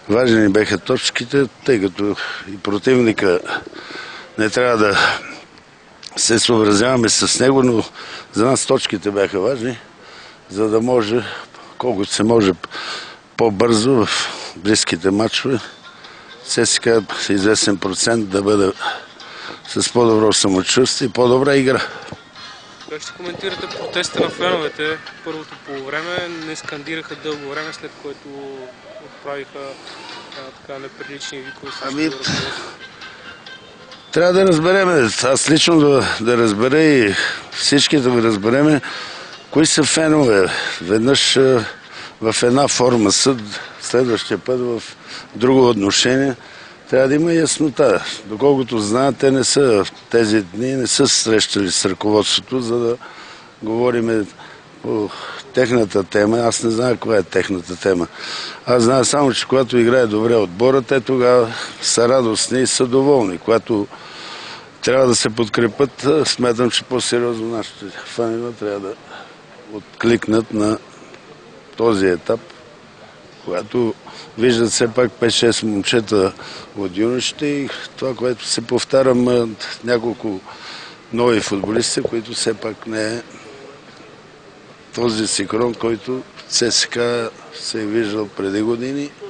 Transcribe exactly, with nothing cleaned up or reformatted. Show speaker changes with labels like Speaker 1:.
Speaker 1: Важни беха точките, тъй като и противника не трябва да се съобразяваме с него, но за нас точките бяха важни, за да може, колкото се може по-бързо в близките матчове, ЦСКА с известен процент да бъде с по-добро самочувствие и по-добра игра.
Speaker 2: Как ще коментирате протеста на феновете? Първото полувреме не скандираха дълго време, след което отправиха а, така неприлични викове.
Speaker 1: Ами, трябва да разбереме, аз лично да, да разбера и всички да разбереме, кои са фенове. Веднъж в една форма съд, следващия път в друго отношение. Трябва да има яснота. Доколкото знаят, те не са в тези дни, не са срещали с ръководството, за да говорим по техната тема. Аз не знам коя е техната тема. Аз знам само, че когато играе добре отборът, те тогава са радостни и са доволни. Когато трябва да се подкрепят, смятам, че по-сериозно нашите фанове трябва да откликнат на този етап, когато виждат все пак пет-шест момчета от юношите и това, което се повтарям, няколко нови футболисти, които все пак не е този синхрон, който ЦСКА се е виждал преди години.